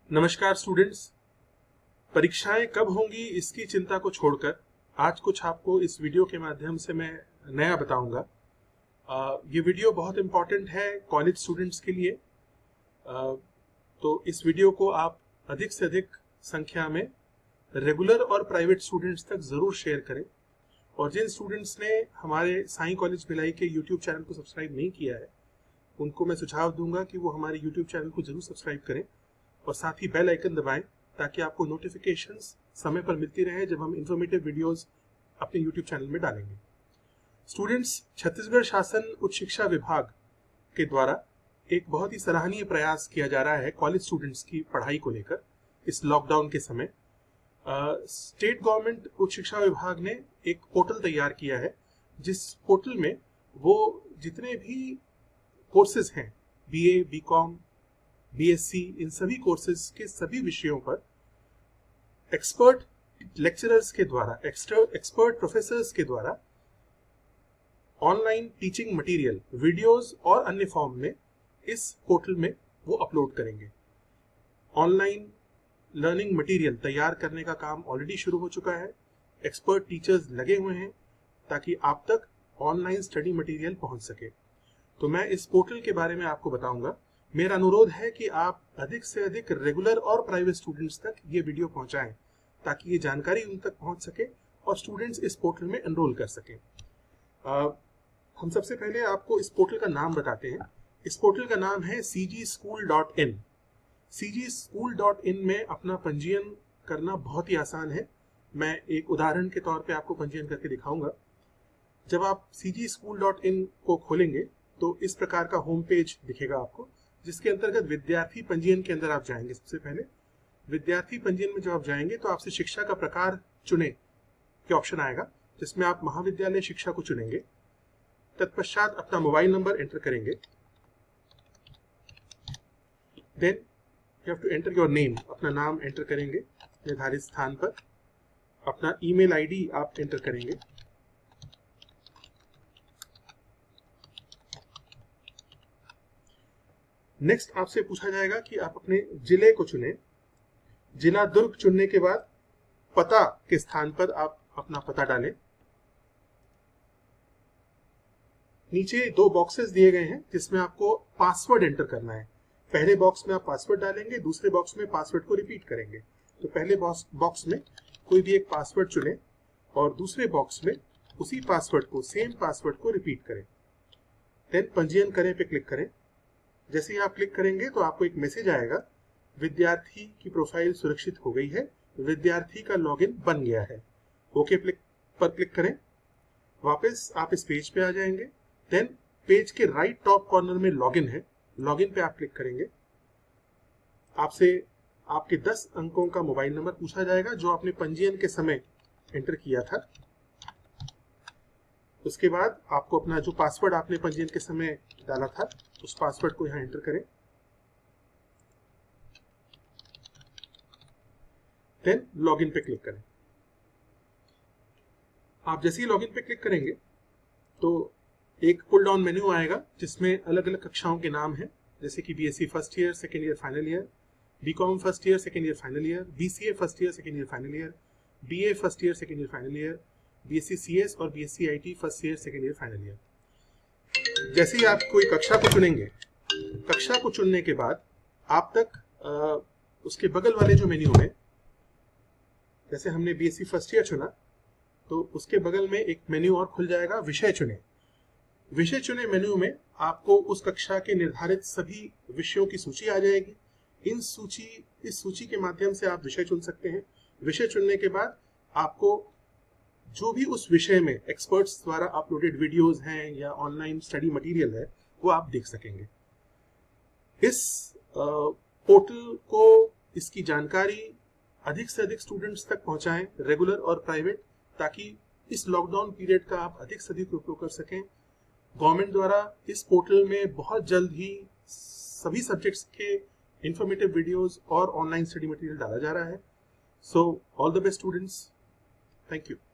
नमस्कार स्टूडेंट्स। परीक्षाएं कब होंगी इसकी चिंता को छोड़कर आज कुछ आपको इस वीडियो के माध्यम से मैं नया बताऊंगा। ये वीडियो बहुत इम्पॉर्टेंट है कॉलेज स्टूडेंट्स के लिए। तो इस वीडियो को आप अधिक से अधिक संख्या में रेगुलर और प्राइवेट स्टूडेंट्स तक ज़रूर शेयर करें। और जिन स्टूडेंट्स ने हमारे साईं कॉलेज भिलाई के यूट्यूब चैनल को सब्सक्राइब नहीं किया है उनको मैं सुझाव दूंगा कि वो हमारे यूट्यूब चैनल को जरूर सब्सक्राइब करें और साथ ही बेल आइकन दबाएं ताकि आपको नोटिफिकेशंस समय पर मिलती रहे जब हम इंफॉर्मेटिव वीडियोस अपने यूट्यूब चैनल में डालेंगे। स्टूडेंट्स, छत्तीसगढ़ शासन उच्च शिक्षा विभाग के द्वारा एक बहुत ही सराहनीय प्रयास किया जा रहा है कॉलेज स्टूडेंट्स की पढ़ाई को लेकर। इस लॉकडाउन के समय स्टेट गवर्नमेंट उच्च शिक्षा विभाग ने एक पोर्टल तैयार किया है जिस पोर्टल में वो जितने भी कोर्सेज हैं, बीए, बीकॉम, बीएससी, इन सभी कोर्सेज के सभी विषयों पर एक्सपर्ट लेक्चरर्स के द्वारा, एक्सपर्ट प्रोफेसर्स के द्वारा ऑनलाइन टीचिंग मटेरियल, वीडियोस और अन्य फॉर्म में इस पोर्टल में वो अपलोड करेंगे। ऑनलाइन लर्निंग मटेरियल तैयार करने का काम ऑलरेडी शुरू हो चुका है। एक्सपर्ट टीचर्स लगे हुए हैं ताकि आप तक ऑनलाइन स्टडी मटेरियल पहुंच सके। तो मैं इस पोर्टल के बारे में आपको बताऊंगा। मेरा अनुरोध है कि आप अधिक से अधिक रेगुलर और प्राइवेट स्टूडेंट्स तक ये वीडियो पहुंचाएं ताकि ये जानकारी उन तक पहुंच सके और स्टूडेंट्स इस पोर्टल में एनरोल कर सकें। हम सबसे पहले आपको इस पोर्टल का नाम बताते हैं। इस पोर्टल का नाम है cgschool.in। cgschool.in में अपना पंजीयन करना बहुत ही आसान है। मैं एक उदाहरण के तौर पे आपको पंजीयन करके दिखाऊंगा। जब आप cgschool.in को खोलेंगे तो इस प्रकार का होम पेज दिखेगा आपको, जिसके अंतर्गत विद्यार्थी पंजीयन के अंदर आप जाएंगे। सबसे पहले विद्यार्थी पंजीयन में जब आप जाएंगे तो आपसे शिक्षा का प्रकार चुने के ऑप्शन आएगा, जिसमें आप महाविद्यालय शिक्षा को चुनेंगे। तत्पश्चात अपना मोबाइल नंबर एंटर करेंगे। Then you have to enter your name, अपना नाम एंटर करेंगे निर्धारित स्थान पर। अपना ईमेल आईडी आप एंटर करेंगे। नेक्स्ट आपसे पूछा जाएगा कि आप अपने जिले को चुनें। जिला दुर्ग चुनने के बाद पता के स्थान पर आप अपना पता डालें। नीचे दो बॉक्सेस दिए गए हैं जिसमें आपको पासवर्ड एंटर करना है। पहले बॉक्स में आप पासवर्ड डालेंगे, दूसरे बॉक्स में पासवर्ड को रिपीट करेंगे। तो पहले बॉक्स में कोई भी एक पासवर्ड चुनें और दूसरे बॉक्स में उसी पासवर्ड को, सेम पासवर्ड को रिपीट करें। देन पंजीयन करें पे क्लिक करें। जैसे ही आप क्लिक करेंगे तो आपको एक मैसेज आएगा, विद्यार्थी की प्रोफाइल सुरक्षित हो गई है, विद्यार्थी का लॉगिन बन गया है। ओके पर क्लिक करें। वापस आप इस पेज पे आ जाएंगे। देन पेज के राइट टॉप कॉर्नर में लॉगिन है, लॉगिन पे आप क्लिक करेंगे। आपसे आपके 10 अंकों का मोबाइल नंबर पूछा जाएगा जो आपने पंजीयन के समय एंटर किया था। उसके बाद आपको अपना जो पासवर्ड आपने पंजीयन के समय डाला था उस पासवर्ड को यहाँ एंटर करें। देन लॉगिन पे क्लिक करें। आप जैसे ही लॉगिन पे क्लिक करेंगे तो एक पुल डाउन मेन्यू आएगा जिसमें अलग अलग कक्षाओं के नाम हैं, जैसे कि BSc first year, second year, final year, BCom first year, second year, final year, BCA first year, second year, final year, BA first year, second year, final year, BSc CS और BSc IT first year, second year, final year. जैसे ही आप कोई कक्षा को चुनेंगे, कक्षा को चुनने के बाद आप तक उसके बगल वाले जो मेन्यू में, जैसे हमने बीएससी फर्स्ट ईयर चुना तो उसके बगल में एक मेन्यू और खुल जाएगा, विषय चुने। विषय चुने मेन्यू में आपको उस कक्षा के निर्धारित सभी विषयों की सूची आ जाएगी। इस सूची के माध्यम से आप विषय चुन सकते हैं। विषय चुनने के बाद आपको जो भी उस विषय में एक्सपर्ट्स द्वारा अपलोडेड वीडियोस हैं या ऑनलाइन स्टडी मटेरियल है वो आप देख सकेंगे। इस पोर्टल को, इसकी जानकारी अधिक से अधिक स्टूडेंट्स तक पहुंचाएं, रेगुलर और प्राइवेट, ताकि इस लॉकडाउन पीरियड का आप अधिक से अधिक उपयोग कर सकें। गवर्नमेंट द्वारा इस पोर्टल में बहुत जल्द ही सभी सब्जेक्ट्स के इंफॉर्मेटिव वीडियोस और ऑनलाइन स्टडी मटेरियल डाला जा रहा है। So all the best students, thank you.